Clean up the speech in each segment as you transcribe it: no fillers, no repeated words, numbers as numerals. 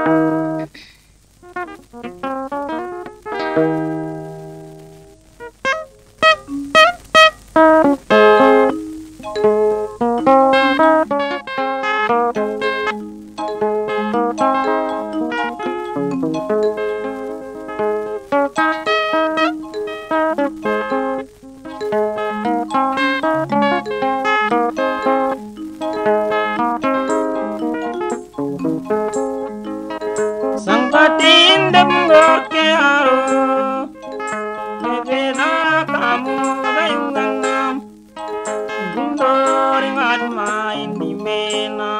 Sangkatin demgo ke aro, bebena kamu gayungan, gundoring admain di mena.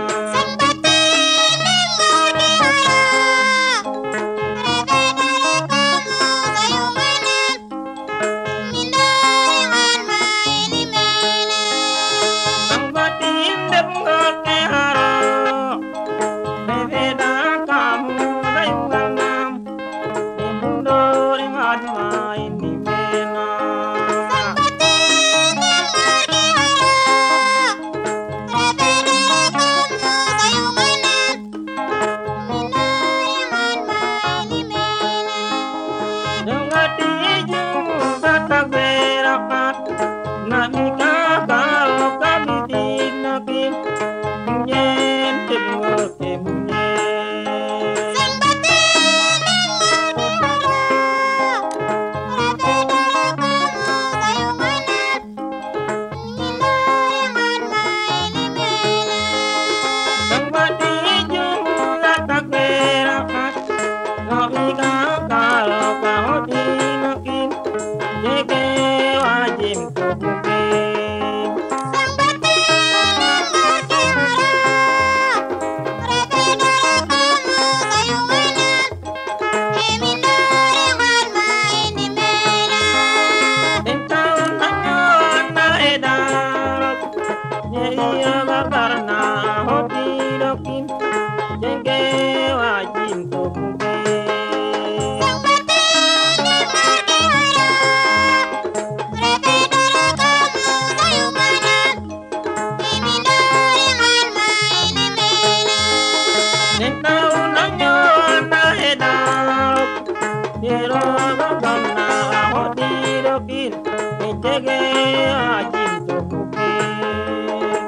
Sangkatin demgo ke aro, bebena kamu gayungan, gundoring admain di mena. Dengati jumu kata berakat, namika kalau kami dinakin, munyen demgo ke munyen. Sangkati jumu kata berakat, namika kalau kau dinakin, jeke wajib kebukin. Entahun nanyon na edarok, nyeriya karena hoti dokin, jeke wajib kebukin. Entahun nanyon na edarok, nyeriya karena hoti dokin, jeke wajib kebukin.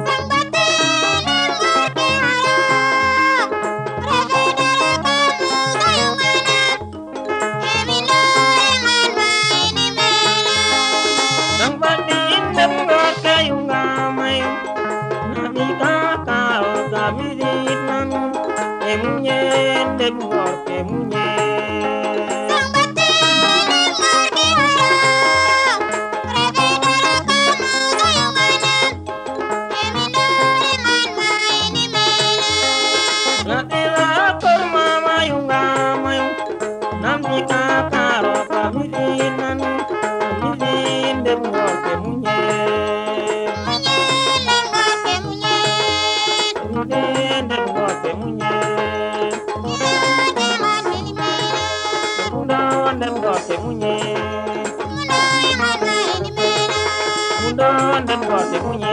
Sangkati demgo kayung gamay, namika kalau kami dinan, munyen demgo ke munyen. Natila kurma mayung gamay, namika kalau kami dinan, munyen demgo ke munyen. Munyen demgo ke munyen. Mundon demgo ke munyen. Mundon demgo ke munyen.